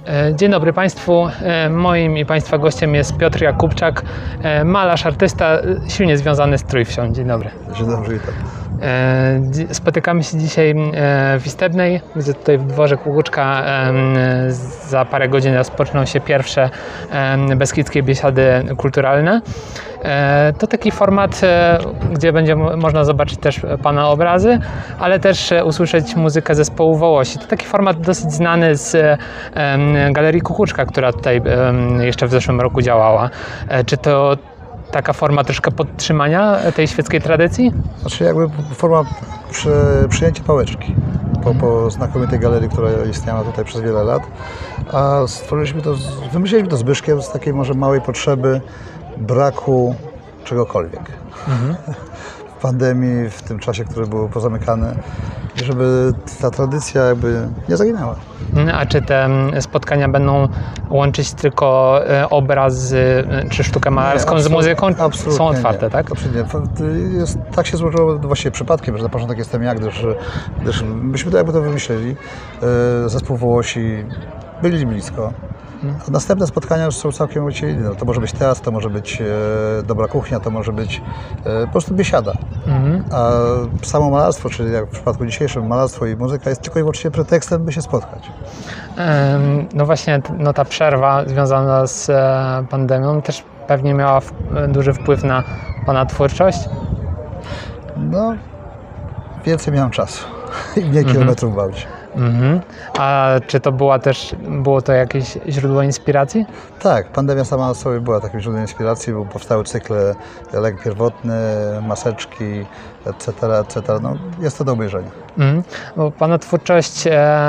Dzień dobry Państwu. Moim i Państwa gościem jest Piotr Jakubczak, malarz, artysta silnie związany z Trójwsią. Dzień dobry. Dzień dobry, witam. Spotykamy się dzisiaj w Istebnej, gdzie tutaj w dworze Kukuczka za parę godzin rozpoczną się pierwsze beskidzkie biesiady kulturalne. To taki format, gdzie będzie można zobaczyć też Pana obrazy, ale też usłyszeć muzykę zespołu Wołosi. To taki format dosyć znany z Galerii Kukuczka, która tutaj jeszcze w zeszłym roku działała. Czy to taka forma troszkę podtrzymania tej świeckiej tradycji? Znaczy jakby forma przyjęcia pałeczki po znakomitej galerii, która istniała tutaj przez wiele lat, a wymyśliliśmy to z Zbyszkiem z takiej może małej potrzeby braku czegokolwiek. W pandemii, w tym czasie, który był pozamykany, żeby ta tradycja jakby nie zaginęła. A czy te spotkania będą łączyć tylko obraz czy sztukę malarską z muzyką? Absolutnie są otwarte, nie, tak? Absolutnie. Tak się złożyło właściwie przypadkiem, że na początek jestem ja, gdyż myśmy to jakby to wymyśleli. Zespół Wołosi byli blisko. A następne spotkania już są całkiem inne. To może być teatr, to może być dobra kuchnia, to może być po prostu biesiada. A samo malarstwo, czyli jak w przypadku dzisiejszym, malarstwo i muzyka jest tylko i wyłącznie pretekstem, by się spotkać. No właśnie, ta przerwa związana z pandemią też pewnie miała duży wpływ na Pana twórczość? No, więcej miałem czasu i mniej kilometrów w aucie. A czy to było to jakieś źródło inspiracji? Tak, pandemia sama na sobie była takim źródłem inspiracji, bo powstały cykle Lek pierwotny, maseczki, etc., etc. No, jest to do obejrzenia. Bo Pana twórczość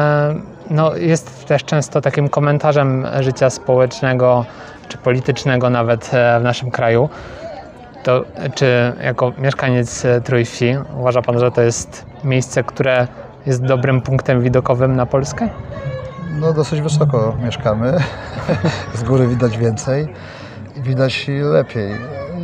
jest też często takim komentarzem życia społecznego czy politycznego nawet w naszym kraju. To czy jako mieszkaniec Trójwsi uważa Pan, że to jest miejsce, które jest dobrym punktem widokowym na Polskę? No dosyć wysoko mieszkamy, z góry widać więcej i widać lepiej.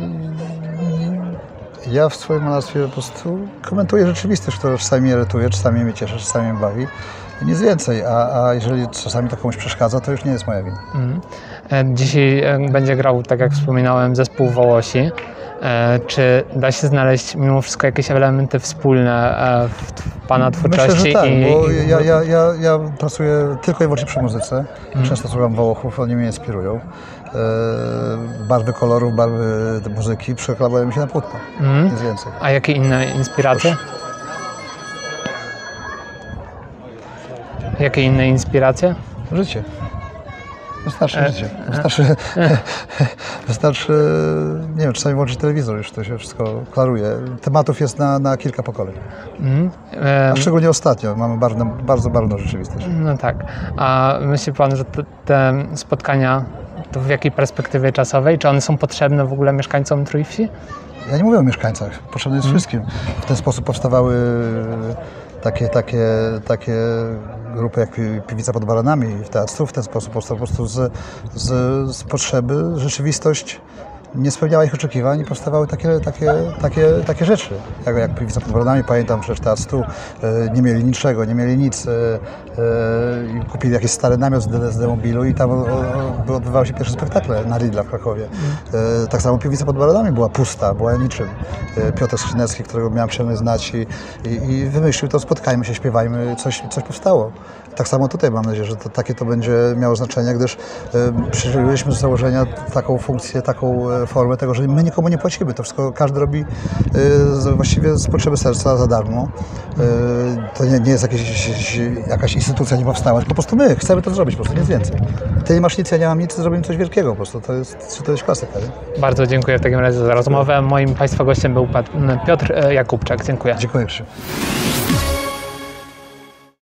Ja w swoim malarstwie po prostu komentuję rzeczywistość, która czasami mnie irytuje, czasami mnie cieszy, czasami mnie bawi. I nic więcej, a jeżeli czasami to komuś przeszkadza, to już nie jest moja wina. Dzisiaj będzie grał, tak jak wspominałem, zespół Wołosi. Czy da się znaleźć mimo wszystko jakieś elementy wspólne w Pana twórczości? Myślę, że tak, bo ja pracuję tylko i wyłącznie przy muzyce. Często słucham Wołochów, oni mnie inspirują. Barwy kolorów, barwy muzyki przekładają się na płótno, nic więcej. A jakie inne inspiracje? Jakie inne inspiracje? Życie. Wystarczy życie. Wystarczy, nie wiem, czasami włączyć telewizor, już to się wszystko klaruje. Tematów jest na kilka pokoleń. A szczególnie ostatnio mamy bardzo barwną rzeczywistość. No tak. A myśli Pan, że te spotkania to w jakiej perspektywie czasowej? Czy one są potrzebne w ogóle mieszkańcom Trójwsi? Ja nie mówię o mieszkańcach. Potrzebne jest wszystkim. W ten sposób powstawały takie grupy jak Piwnica pod Baranami w teatrze. W ten sposób powstał po prostu z potrzeby. Rzeczywistość nie spełniała ich oczekiwań i powstawały takie rzeczy. Jak Piwnica pod Baranami, pamiętam przecież teatru, nie mieli niczego, nie mieli nic. I kupili jakiś stary namiot z demobilu i tam odbywały się pierwsze spektakle na Ridla w Krakowie. Tak samo Piwnica pod Baranami była pusta, była niczym. Piotr Skrzynecki, którego miałem przyjemność znać i wymyślił to, spotkajmy się, śpiewajmy, coś powstało. Tak samo tutaj mam nadzieję, że takie to będzie miało znaczenie, gdyż przyjęliśmy z założenia taką funkcję, taką formę tego, że my nikomu nie płacimy. To wszystko każdy robi właściwie z potrzeby serca za darmo. To nie jest jakaś instytucja nie powstała, po prostu my chcemy to zrobić, po prostu nic więcej. Ty nie masz nic, ja nie mam nic, zrobimy coś wielkiego, po prostu to jest klasyka. Nie? Bardzo dziękuję w takim razie za rozmowę. Moim Państwa gościem był Piotr Jakubczak. Dziękuję. Dziękuję.